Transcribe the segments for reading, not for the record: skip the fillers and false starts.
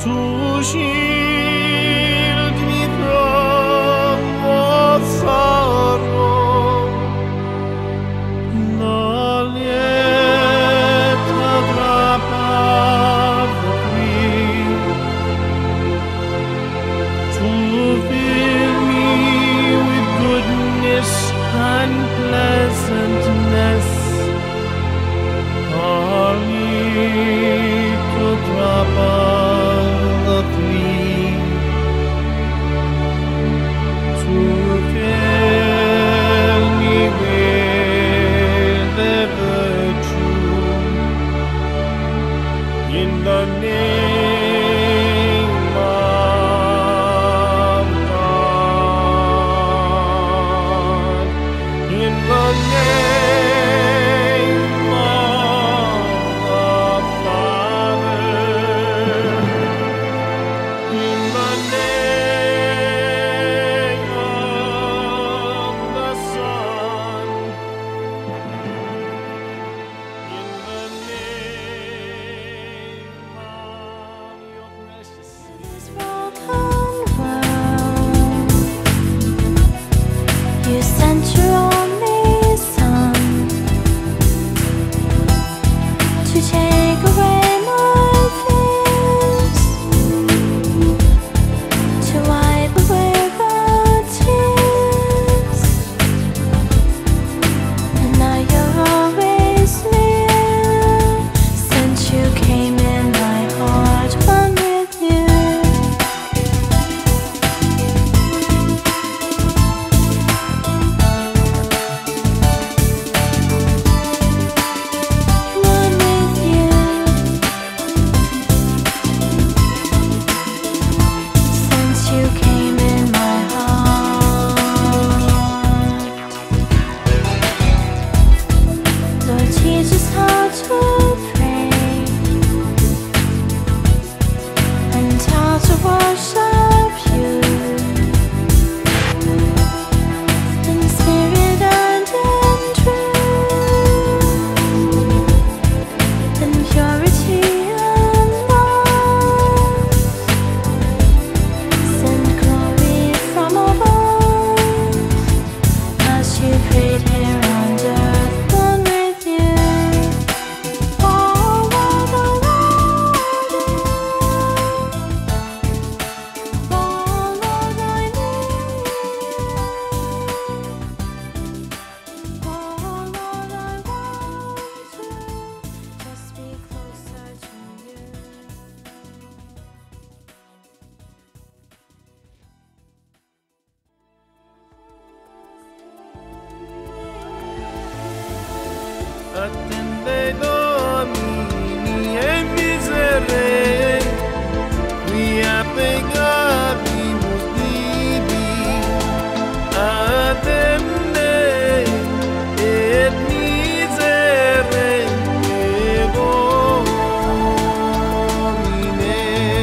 to shield me from all sorrow. Nor yet a drop of the cream to fill me with goodness and pleasantness. Nor yet a drop of the cream to fill me with the virtue. In the name of God, in the name of the Father, in the name of the Son, in the name of your precious This broken world, you sent your only Son to take away my fears, to wipe away the tears, and now you're always near. Since you came in, my heart one with you. One with you. Since you came in my heart, Lord, teach us how to pray and how to worship you in spirit and in truth, in purity and love. Send glory from above as you prayed here on earth. One with you. All of the world, all that I need, all that I want to just be closer to you. Attende Domini e miserere, quia pegabimus divi. Attende et miserere, Domine.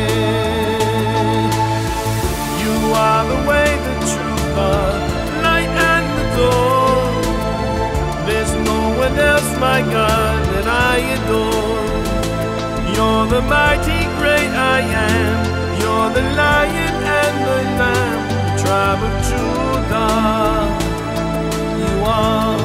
You are the way, the truth, the light and the door. There's no one else, my God, that I adore. You're the mighty great I am. You're the lion and the lamb, the tribe of Judah. You are.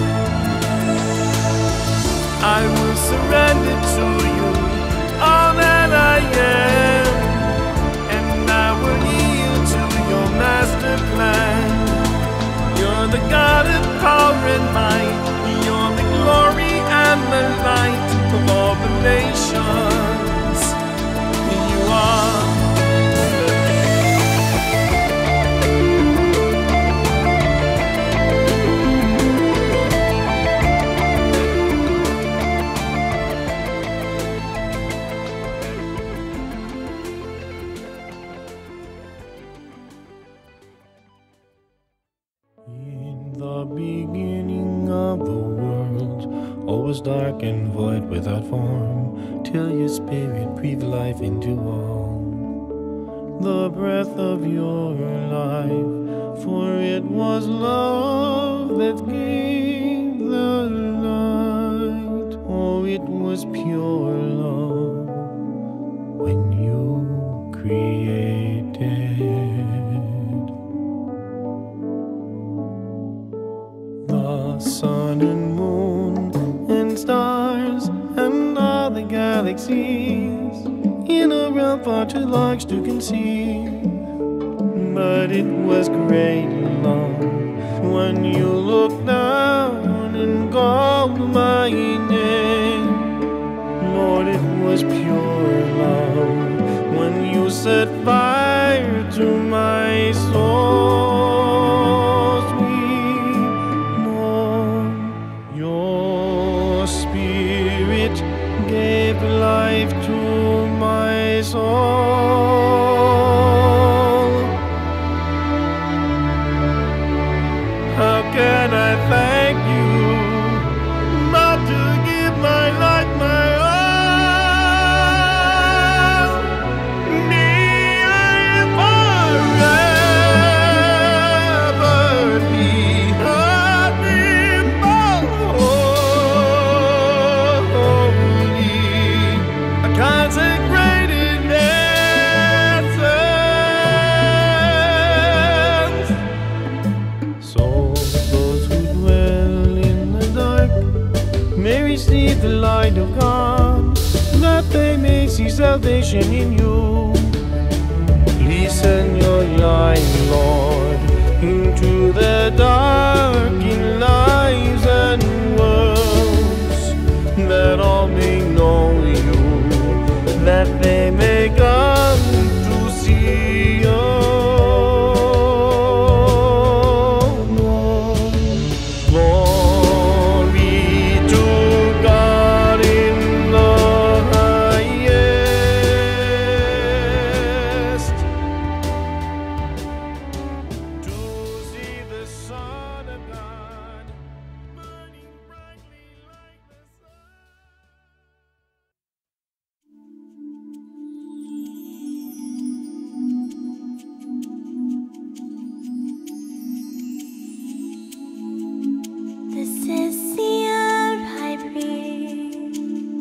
I will surrender to you all that I am, and I will yield to your master plan. You're the God of power and might. You're the glory and the light of all the nations. You are. In the beginning of the world, all was dark and void without form, till your spirit breathed life into all. The breath of your life, for it was love that gave the light. Oh, it was pure love when you created. The sun and moon and stars and all the galaxies in a realm far too large to conceive. But it was great love when you looked down and called my name. Lord, it was pure love when you set fire to my soul. Sweet Lord, your spirit gave life to my soul. How can I thank you but to give my life my all? May I forever be holy, a consecrated essence. So those who dwell in the dark may receive the light of God, that they may see salvation in you. Please send your light, Lord, into the darkened lives and worlds, that all may know you, that they may come to see you. Glory to God in the highest, to see the Son of God burning brightly like the sun. This is the air I breathe.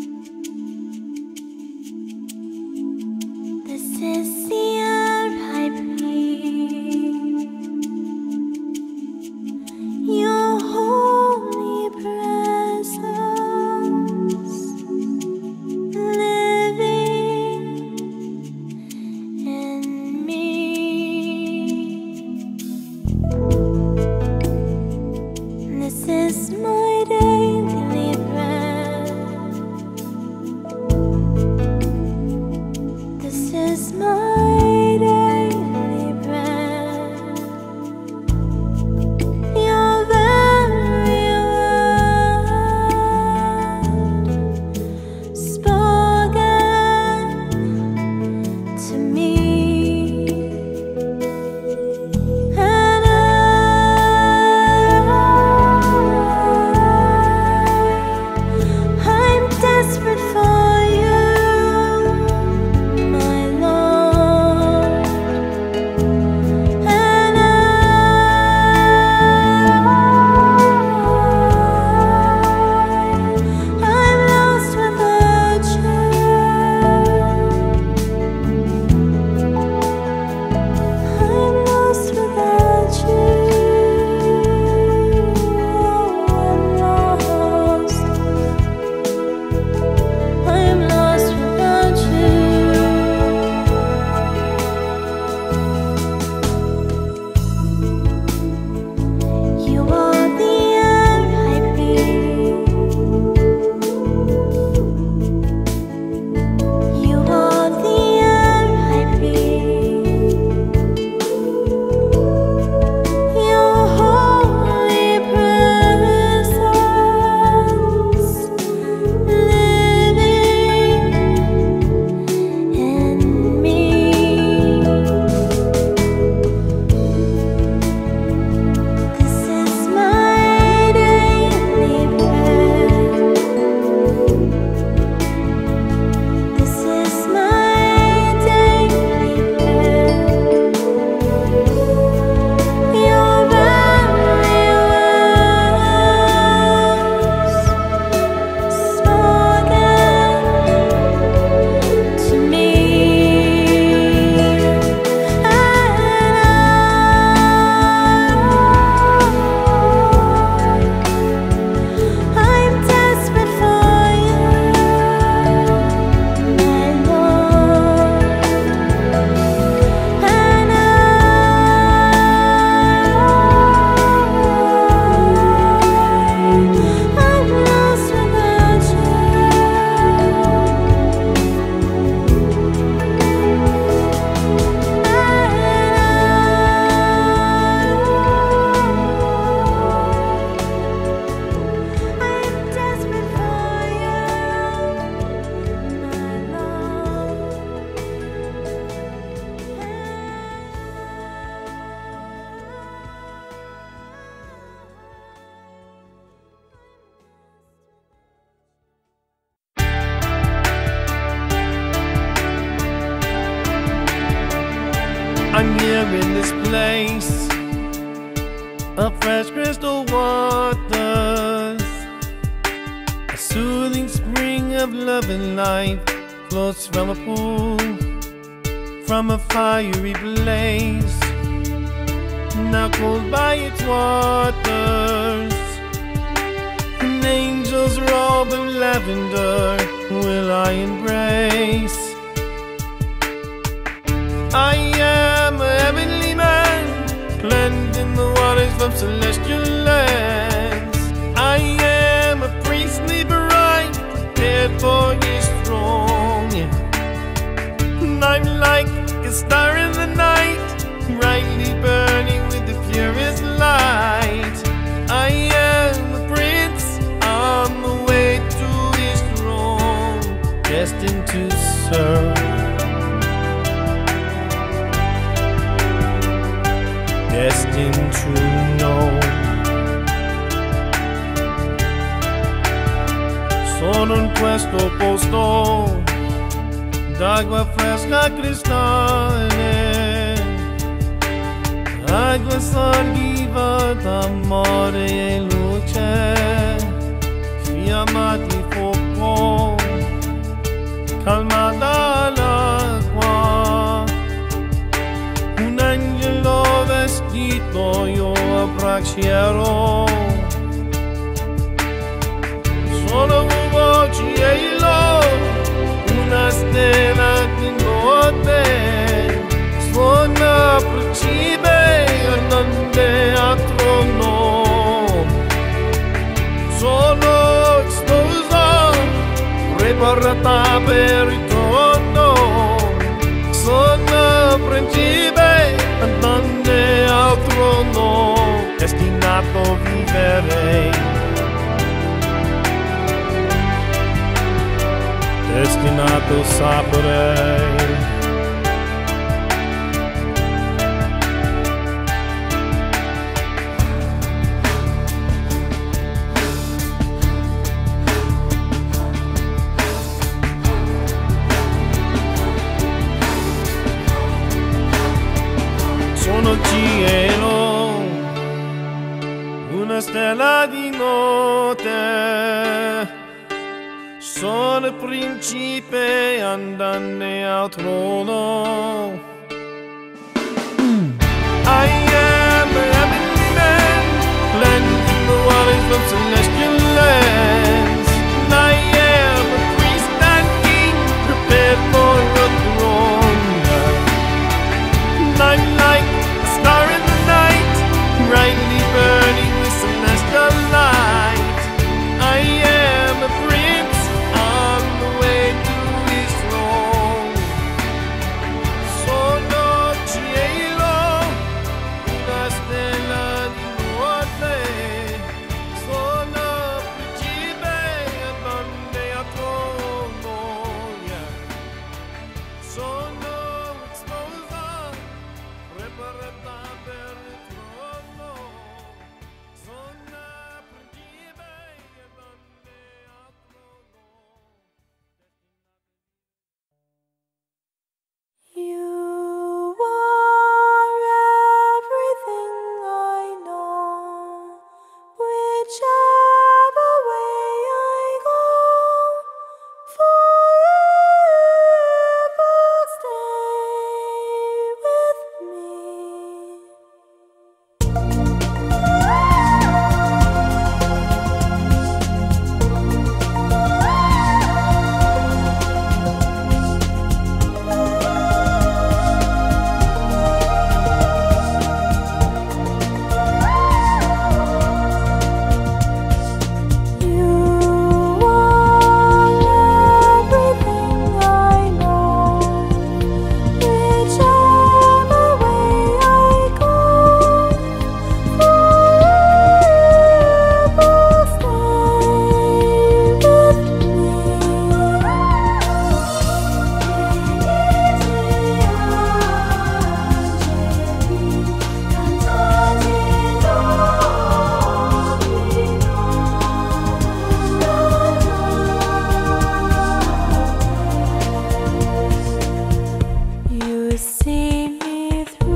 This is the air I breathe. Your holy presence living in me. This is my daily bread. This is my daily bread. Your very word spoken to me. And I'm desperate for you, my Lord. And I'm lost without you. I'm here in this place of fresh crystal waters, a soothing spring of love and life flows from a pool, from a fiery blaze, now cooled by its waters. An angel's robe of lavender will I embrace. I am a heavenly man, cleansed in the waters from celestial lands. I am a priestly bride, prepared for his throne. And I'm like a star in the night, brightly burning with the purest light. I am a prince on the way to his throne, destined to serve, destined to know. Sono in questo posto d'acqua fresca cristalline, acqua salviva d'amore e luce, fiamma di fuoco, calma dall'acqua. Un angelo vestito io abbraccerò. Sono voci e io, una stella di notte, suona principe andante a trono. Sono sposa, preparata per il trono. Sono principe andante al trono, destinato a vivere, destinato a sapere. Sono cielo, una stella di notte, sono principe andante al trono. I am a heavenly man, cleansed in the waters of celestial lands. And I am a priest and king, prepared for a throne. And I'm like a star in the night, brightly burning with celestial light. I am a prince on the way to his throne. Sono cielo, una stella di notte, sono principe andante a trono. Sono sposa, preparata per il trono. Sono principe andante a trono. You are everything I know, whichever way I go, forever stay with me. You see me through.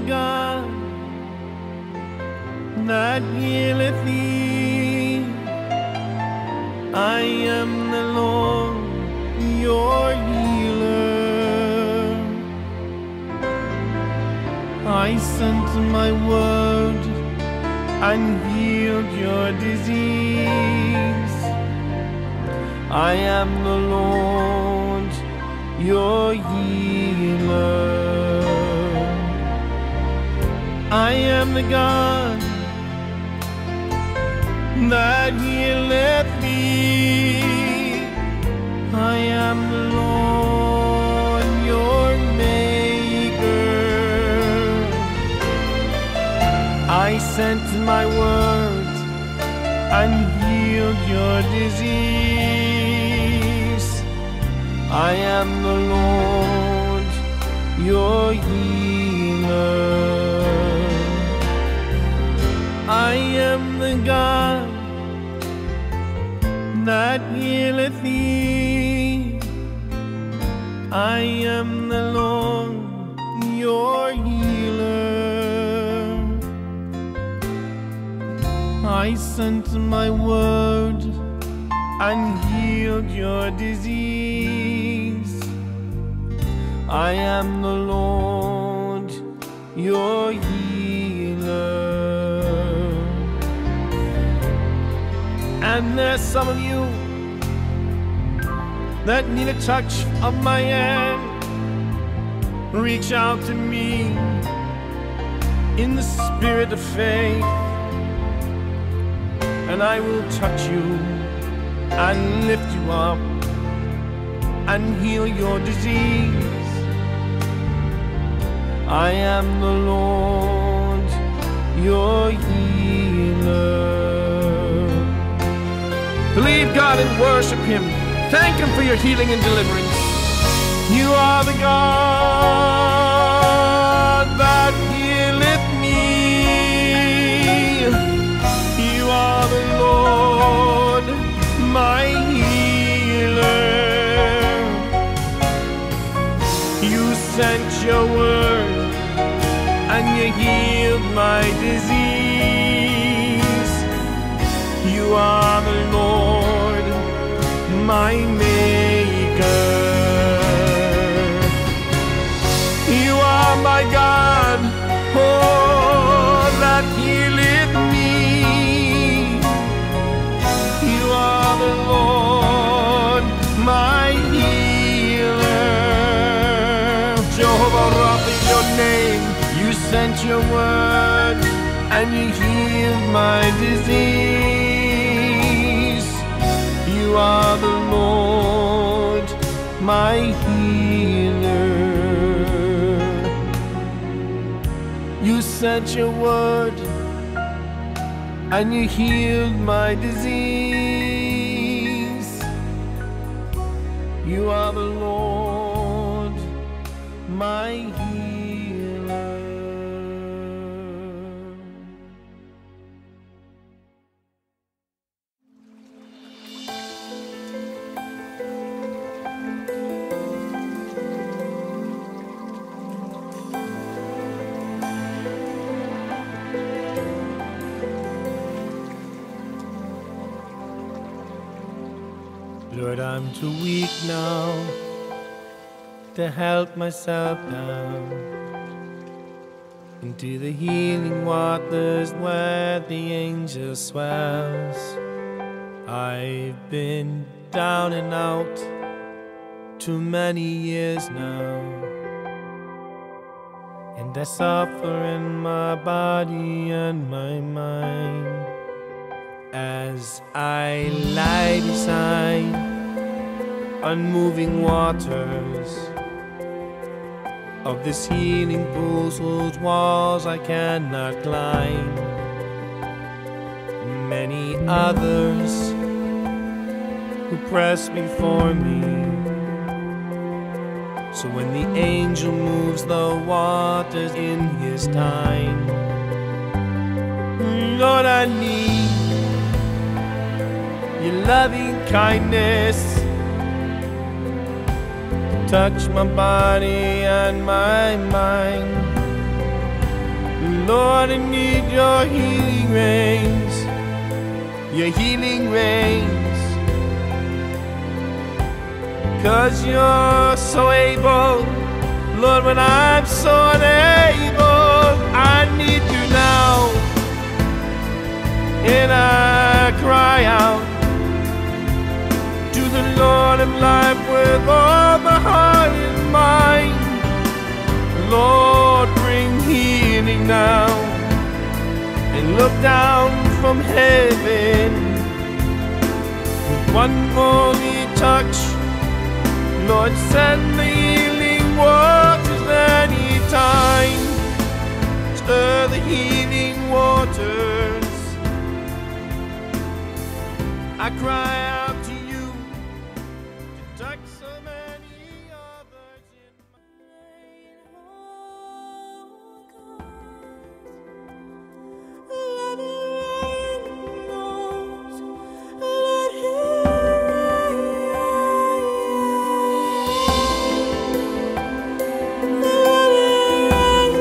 God that healeth thee. I am the Lord, your healer. I sent my word and healed your disease. I am the Lord, your healer. I am the God that healeth thee. I am the Lord, your maker. I sent my word and healed your disease. I am the Lord, your healer. I am the God that healeth thee. I am the Lord, your healer. I sent my word and healed your disease. I am the Lord, your healer. And there's some of you that need a touch of my hand. Reach out to me in the spirit of faith, and I will touch you and lift you up and heal your disease. I am the Lord, your healer. Believe God and worship Him. Thank Him for your healing and deliverance. You are the God that healeth me. You are the Lord, my healer. You sent your word and you healed my disease. You are the Lord, my maker. You are my God, oh, that healeth me. You are the Lord, my healer. Jehovah Rapha is your name. You sent your word and you healed my disease. You are the Lord, my healer. You sent your word and you healed my disease. You are the Lord, my healer. Lord, I'm too weak now to help myself down into the healing waters where the angel swells. I've been down and out too many years now, and I suffer in my body and my mind as I lie beside unmoving waters of this healing pool whose walls I cannot climb. Many others who press before me, so when the angel moves the waters in his time, Lord, I need your loving kindness. Touch my body and my mind. Lord, I need your healing rains, your healing rains. 'Cause you're so able, Lord, when I'm so unable, I need you now. And I cry out to the Lord of life with all my heart and mind. Lord, bring healing now, and look down from heaven with one holy touch. Lord, send the healing waters anytime. Stir the healing waters. I cry out to you to touch so many others in my Let it rain, Lord, let it rain. Let it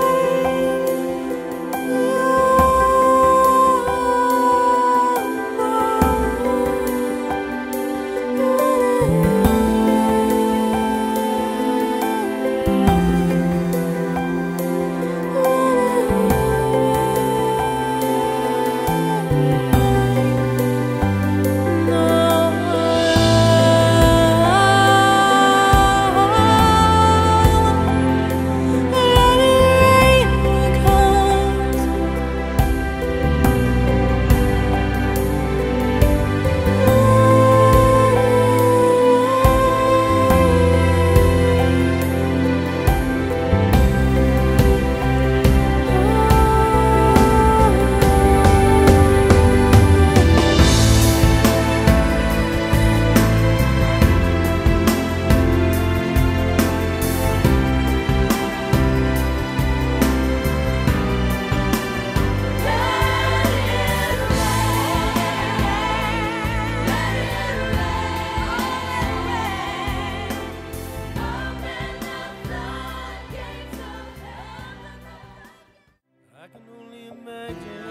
I can only imagine.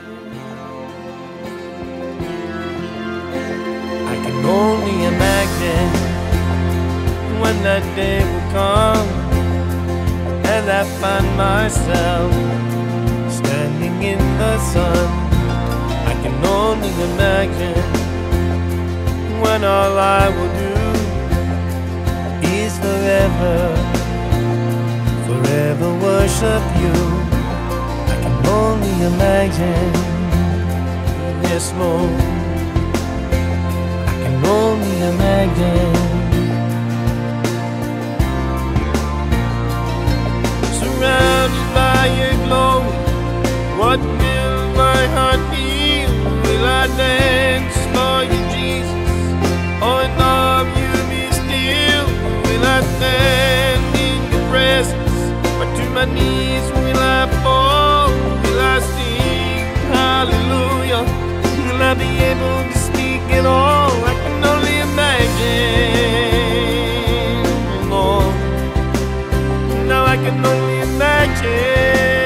I can only imagine when that day will come, and I find myself standing in the sun. I can only imagine when all I will do is forever, forever worship you. I can only imagine, yes, Lord. I can only imagine. Surrounded by your glory, what will my heart feel? Will I dance for you, Jesus? Or in love you be still? Will I stand in your presence? Or to my knees will I fall? Will I sing hallelujah? Will I be able to speak at all? I can only imagine, Lord. Now I can only imagine.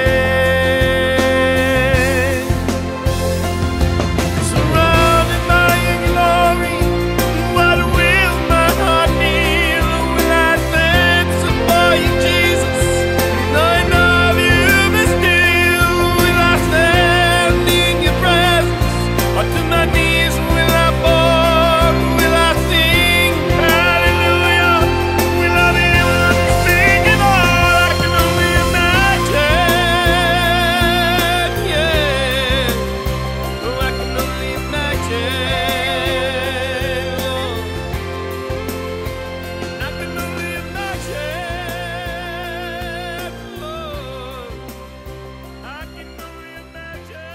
Surrounded by your glory, what will my heart feel? Will I dance for you, Jesus? Knowing of you be still. Will I stand in your presence? Or to my knees will I fall? Will I sing hallelujah? Will I be able to sing it all? I can only imagine, yeah. Oh, I can only imagine, Lord. I can only imagine, Lord. I can only imagine.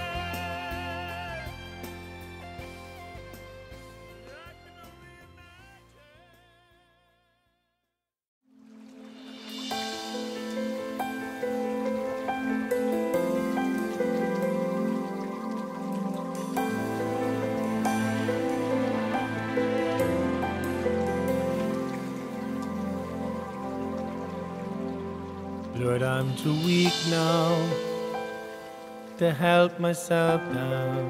Lord, I'm too weak now to help myself down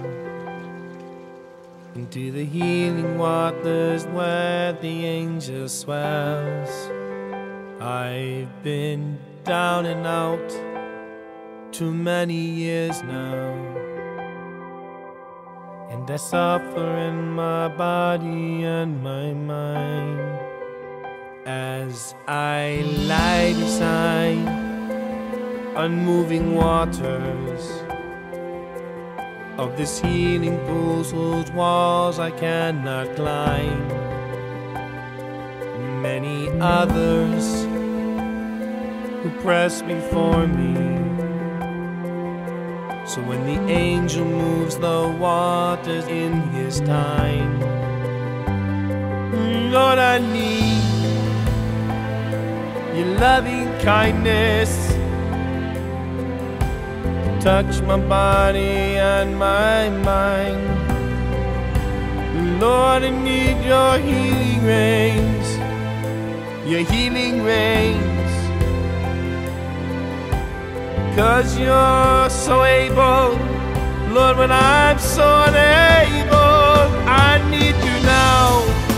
into the healing waters where the angel swells. I've been down and out too many years now, and I suffer in my body and my mind as I lie beside unmoving waters of this healing pool whose walls I cannot climb. Many others who press before me, so when the angel moves the waters in his time, Lord, I need your loving kindness to touch my body and my mind. Lord, I need your healing rains, your healing rains, 'cause you're so able. Lord, when I'm so unable, I need you now,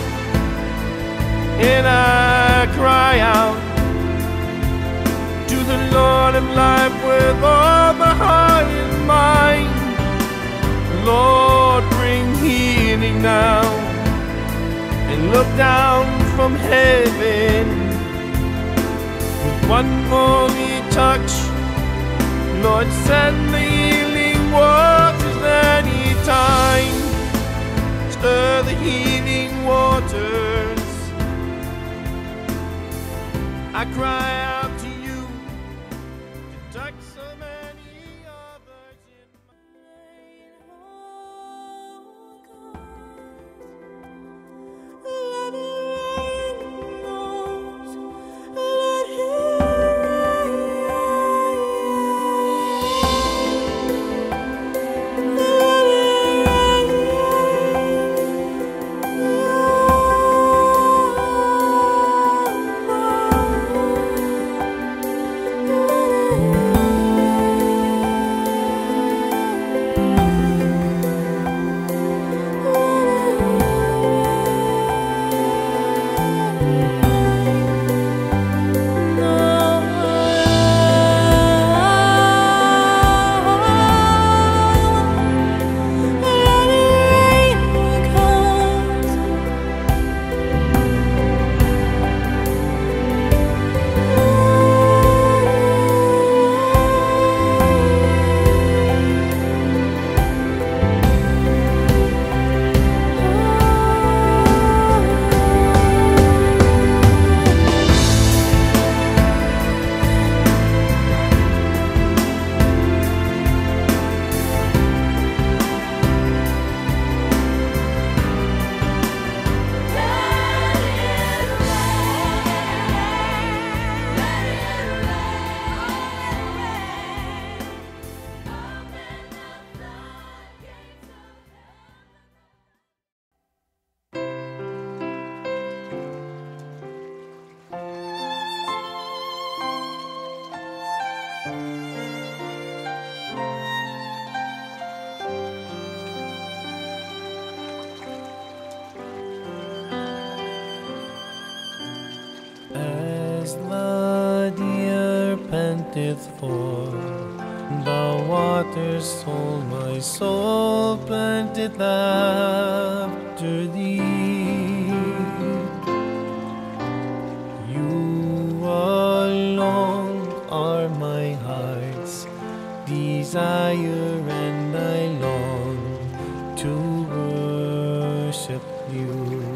and I cry out to the Lord of life with all my heart and mind. Lord, bring healing now, and look down from heaven with one holy touch. Lord, send the healing waters anytime. Stir the healing waters. I cry out to you to touch so many others in for the waters told my soul planted after thee. You alone are my heart's desire, and I long to worship you.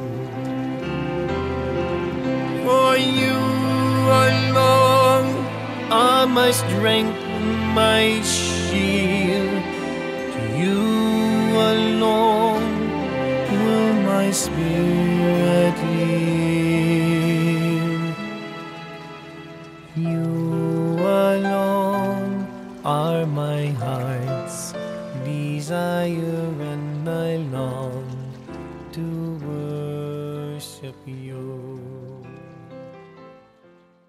For you alone are my strength, my shield. To you alone will my spirit yield. You alone are my heart's desire, and I long to worship you.